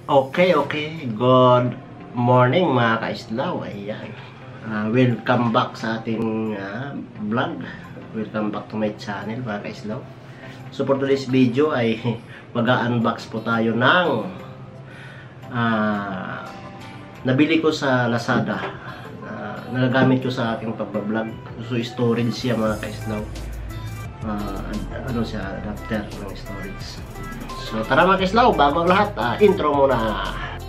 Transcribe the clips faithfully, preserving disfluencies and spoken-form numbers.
Okay, okay. Good morning mga ka-islaw. Ayan. Uh, welcome back sa ating uh, vlog. Welcome back to my channel mga ka-islaw. So for today's video ay mag-unbox po tayo ng uh, nabili ko sa Lazada. Uh, nagagamit ko sa aking pagbablog. So storage siya mga ka-islaw. Uh, ano siya, adapter ng storage. So tara mga kislaw, bago ang lahat, uh, intro muna.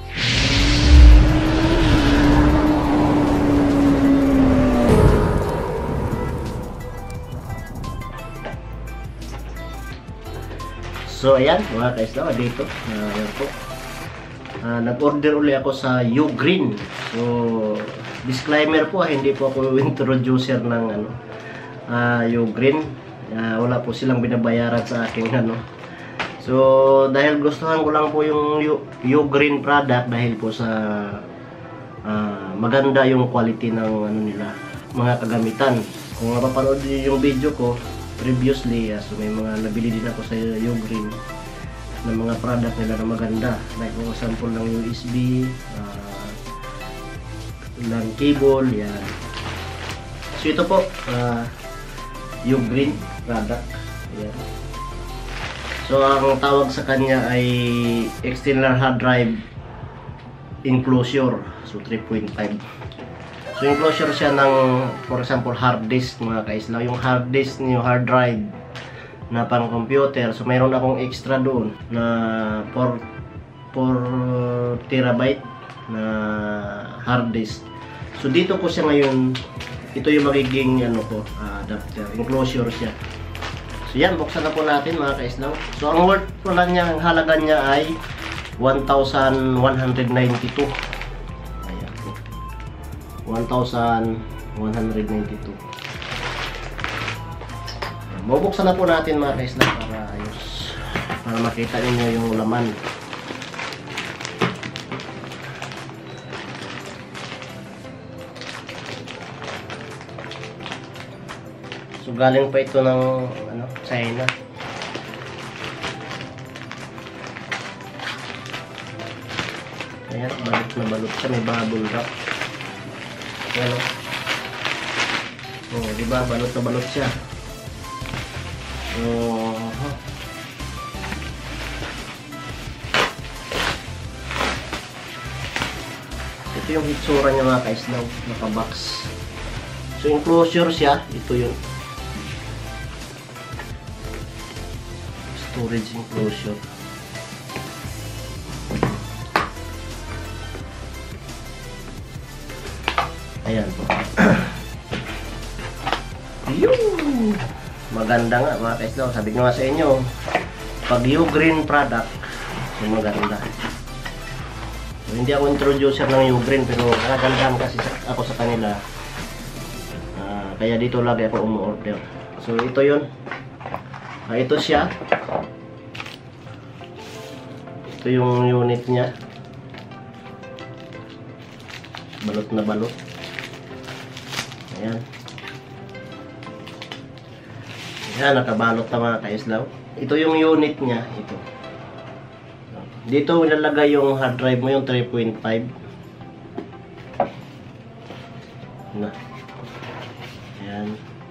So ayan mga kislaw, dito uh, ayan po. Uh, nag-order uli ako sa Ugreen. So disclaimer po, hindi po ako introducer ng ano, uh, Ugreen. Uh, wala po silang binabayaran sa aking ano. So, dahil gustuhan ko lang po yung Ugreen product dahil po sa uh, maganda yung quality ng ano nila, mga kagamitan. Kung mapapanood niyo yung video ko previously, uh, so may mga nabili din ako sa Ugreen ng mga product nila na maganda. Like po sample ng U S B, uh, ng cable, yan. So, ito po, uh, Ugreen product. Yan. So, ang tawag sa kanya ay external hard drive enclosure. So, three point five. So, enclosure siya ng, for example, hard disk mga kaislaw. Yung hard disk niyo, hard drive na pang computer. So, mayroon akong extra doon na four terabyte na hard disk. So, dito ko siya ngayon, ito yung magiging ano ko, uh, adapter, enclosure siya. So yan, buksan na po natin mga kaislaw. So ang worth po lang niya, ang halaga niya ay one thousand one hundred ninety-two. Ayan po. one thousand one hundred ninety-two. Bubuksan na po natin mga kaislaw para ayos. Para makita niyo yung laman. So galing pa ito ng ano, China. Ayan, balot na balot siya, may bubble wrap. Ayan o. Oh, di ba balot na balot siya. Oh. Ito yung hitsura niya mga kaislaw, naka-box. So enclosure siya, ito yun. Storage enclosure. Ayan po. Yung maganda nga mga kaislaw. Sabi ko nga sa inyo, pag Ugreen product, yung maganda. So, hindi ako introducer ng Ugreen, pero nakagandahan kasi ako sa kanila. Uh, kaya dito lagi ako umu-order. So ito yun. Uh, ito siya. Ito yung unit niya. Balot na balot. Ayan. Ayan, nakabalot na mga kaislaw. Ito yung unit niya. Ito. Dito ilalagay yung hard drive mo, yung three point five. Na. Ayan.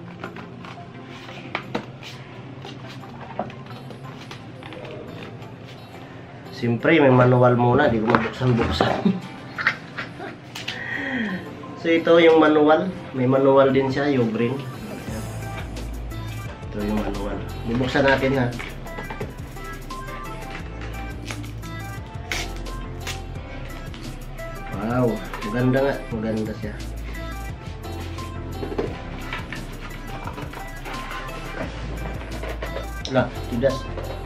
Siyempre, may manual muna. Di ko mabuksan-buksan. So, ito yung manual. May manual din siya, Ugreen. Ito yung manual. Bubuksan natin ha. Wow. Maganda nga. Maganda siya. Lah, tidas.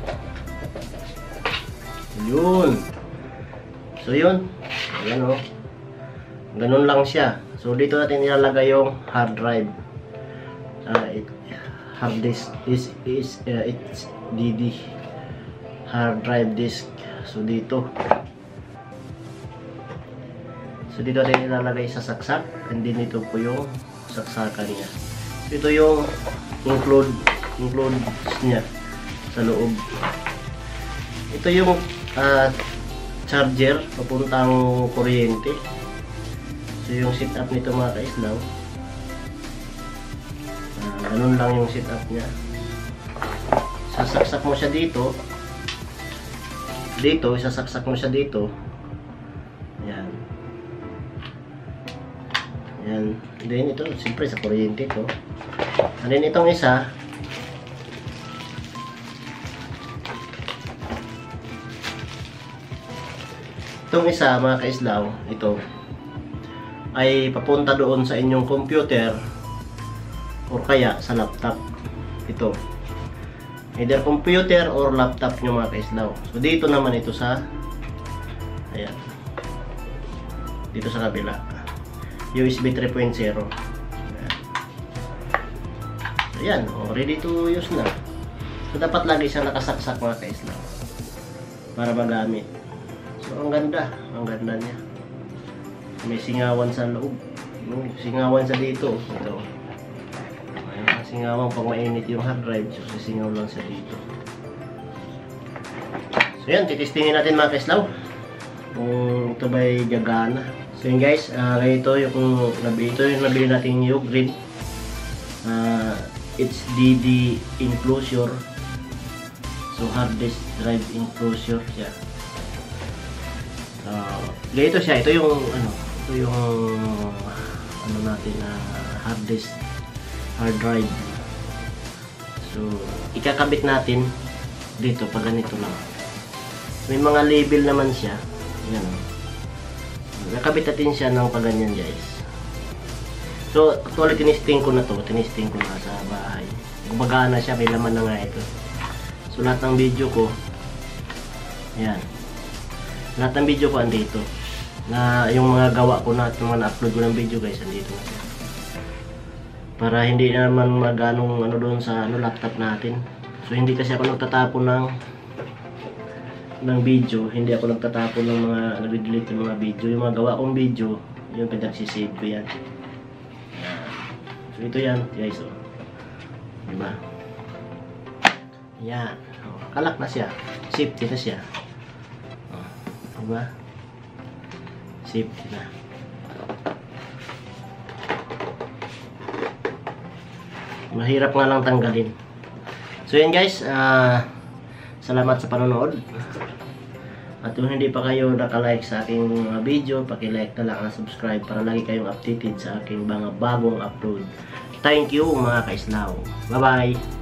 Yun. So yun. Ayan o. Ganun lang siya. So dito natin ilalagay yung hard drive. Uh, it, hard disk. This is uh, it's D D. Hard drive disk. So dito. So dito natin ilalagay sa saksak. And then ito po yung saksakan niya. So ito yung include include niya sa loob. Ito yung uh, charger papuntang kuryente. So yung setup nito mga kaislaw, uh, ganun lang yung setup niya. Sasaksak mo siya dito, dito, isasaksak mo siya dito. Yan. Yan. Then ito, siyempre sa kuryente ito. And then itong isa, itong isa mga kaislaw, ito ay papunta doon sa inyong computer or kaya sa laptop. Ito, either computer or laptop nyo mga kaislaw. So dito naman ito sa, ayan, dito sa kabila, U S B three point oh. Ayan. So yan, oh, ready to use na. So dapat lagi siya nakasaksak mga kaislaw para magamit. So ang ganda, ang ganda niya. May singawan sa loob, no? Singawan sa dito. Ito, ayan, singawan pag mainit yung hard drive, so sisingaw lang sa dito. So yan, titestingin natin mga kaislaw kung ito ba'y gagana. So yun guys, uh, ito yung nabili, ito yung nabili natin yung Ugreen, uh, H D D enclosure. So hard disk drive enclosure siya. Uh, ganito siya, ito yung ano, ito yung ano natin na uh, hard disk, hard drive. So ikakabit natin dito pag ganito lang. May mga label naman siya. Yan. Nakabit natin siya ng pag ganyan guys. So actually tinisting ko na to, tinisting ko na sa bahay. Gumagana siya, may laman na nga ito. So lahat ng video ko, yan. Lahat ng video ko andito. Na yung mga gawa ko na, yung mga na-upload ko ng video guys, andito na siya. Para hindi naman maganong ano doon sa ano, laptop natin. So hindi kasi ako nagtatapon ng ng video, hindi ako nagtatapon ng mga nag-delete ng mga video. Yung mga gawa kong video, yung pinagsisave ko yan. So ito yan guys, oh. Diba? Yan. Oh, kalak na siya. Safety na siya. Oh, diba? Safety na. Mahirap nga lang tanggalin. So yan guys, uh, salamat sa panonood. At kung hindi pa kayo nakalike sa aking mga video, paki-like na lang at subscribe para lagi kayong updated sa aking mga bagong upload. Thank you mga kaislaw. Bye bye!